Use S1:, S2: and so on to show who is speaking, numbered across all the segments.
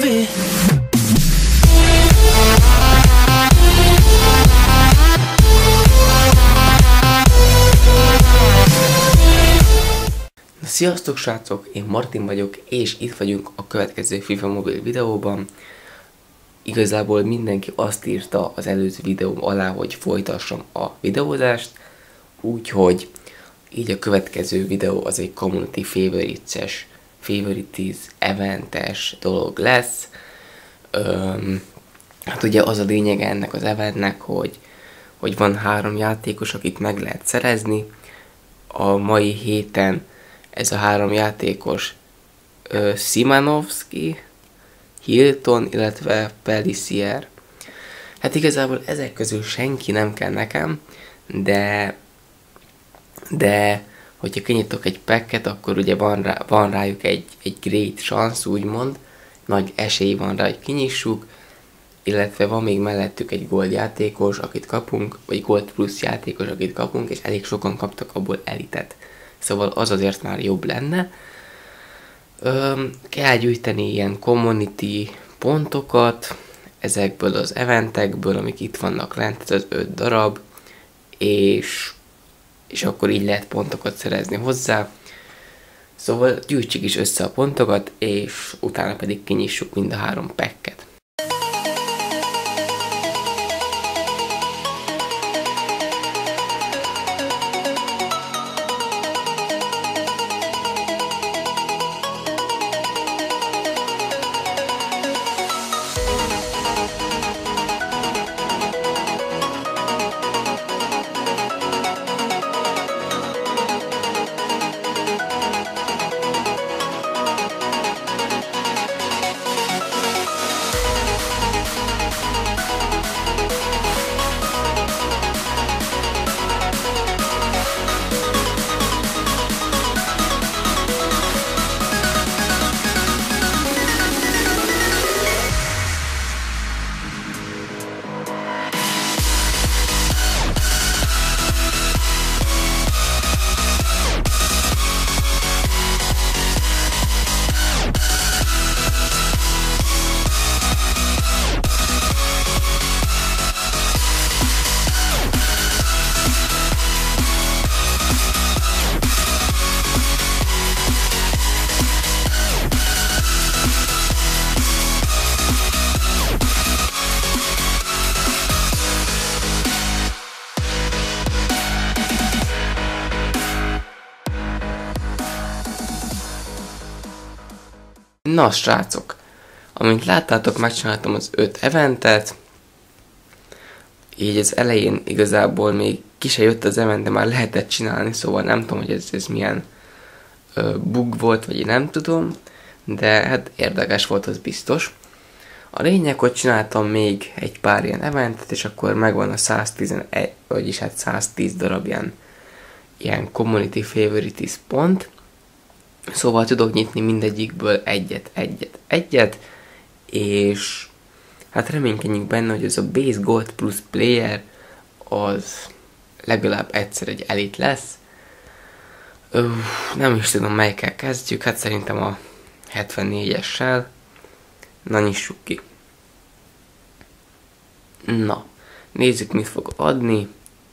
S1: it.
S2: Sziasztok srácok, én Martin vagyok, és itt vagyunk a következő FIFA mobil videóban. Igazából mindenki azt írta az előző videóm alá, hogy folytassam a videózást, úgyhogy így a következő videó az egy Community Favorites eventes dolog lesz. Hát ugye az a lényeg ennek az eventnek, hogy van 3 játékos, akit meg lehet szerezni. A mai héten ez a 3 játékos Szymanowski, Hilton, illetve Pelissier. Hát igazából ezek közül senki nem kell nekem, de hogyha kinyitok egy packet, akkor ugye van rájuk egy great chance, úgymond, nagy esély van rá, hogy kinyissuk, illetve van még mellettük egy gold játékos, akit kapunk, vagy gold plus játékos, akit kapunk, és elég sokan kaptak abból elitet. Szóval az azért már jobb lenne. Kell gyűjteni ilyen community pontokat ezekből az eventekből, amik itt vannak lent, ez az 5 darab, és akkor így lehet pontokat szerezni hozzá. Szóval gyűjtsük is össze a pontokat, és utána pedig kinyissuk mind a 3 packet. Na srácok, amint láttátok, megcsináltam az 5 eventet. Így az elején igazából még ki se jött az event, de már lehetett csinálni, szóval nem tudom, hogy ez milyen bug volt, vagy én nem tudom, de hát érdekes volt, az biztos. A lényeg, hogy csináltam még egy pár ilyen eventet, és akkor megvan a 111, vagyis hát 110 darab ilyen Community Favorites pont. Szóval tudok nyitni mindegyikből egyet, és hát reménykedjünk benne, hogy ez a Base Gold Plus Player az legalább egyszer egy elit lesz. Nem is tudom, melyikkel kezdjük, hát szerintem a 74-essel. Na, nyissuk ki. Na, nézzük, mit fog adni.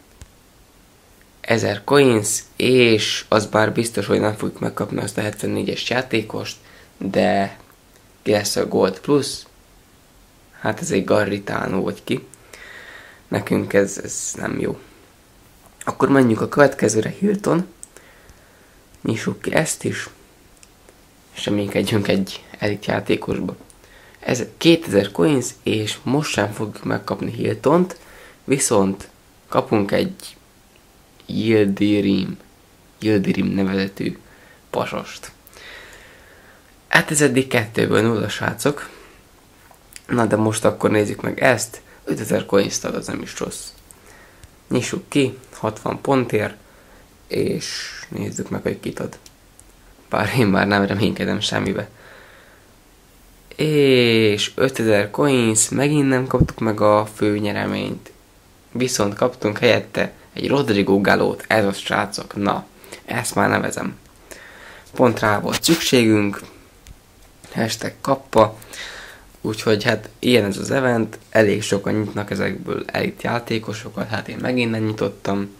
S2: 1000 coins, és az bár biztos, hogy nem fogjuk megkapni azt a 74-es játékost, de ki lesz a Gold Plus? Hát ez egy Garritano vagy ki. Nekünk ez nem jó. Akkor menjünk a következőre, Hilton. Nyissuk ki ezt is, és reménykedjünk egy elit játékosba. Ez 2000 coins, és most sem fogjuk megkapni Hiltont, viszont kapunk egy Yildirim nevezetű pasost. Hát ez eddig 2-ből 0, srácok. Na de most akkor nézzük meg ezt. 5000 coins ad, az nem is rossz. Nyissuk ki, 60 pontért, és nézzük meg, hogy kit ad. Bár én már nem reménykedem semmibe. És 5000 coins, megint nem kaptuk meg a fő nyereményt. Viszont kaptunk helyette egy Rodrigo Galót, ez az, srácok. Na, ezt már nevezem. Pont rá volt szükségünk. Hashtag kappa. Úgyhogy hát ilyen ez az event, elég sokan nyitnak ezekből elit játékosokat, hát én megint nem nyitottam.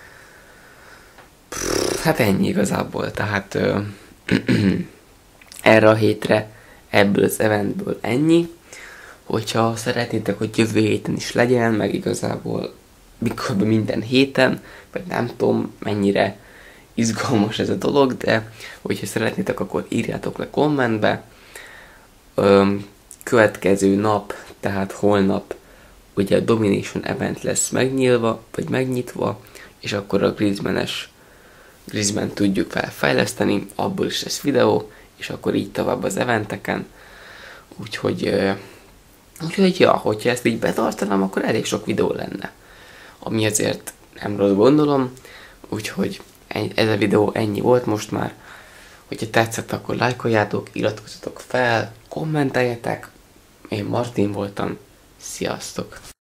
S2: Hát ennyi igazából, tehát erre a hétre ebből az eventből ennyi. Hogyha szeretnétek, hogy jövő héten is legyen, meg igazából mikor minden héten, vagy nem tudom mennyire izgalmas ez a dolog, de hogyha szeretnétek, akkor írjátok le kommentbe. Következő nap, tehát holnap ugye a Domination Event lesz megnyílva, vagy megnyitva, és akkor a Griezmann tudjuk felfejleszteni, abból is lesz videó, és akkor így tovább az eventeken. Úgyhogy ja, hogyha ezt így betartanám, akkor elég sok videó lenne. Ami azért nem rossz gondolom, úgyhogy ez a videó ennyi volt most már. Hogyha tetszett, akkor lájkoljátok, iratkozzatok fel, kommenteljetek. Én Martin voltam. Sziasztok!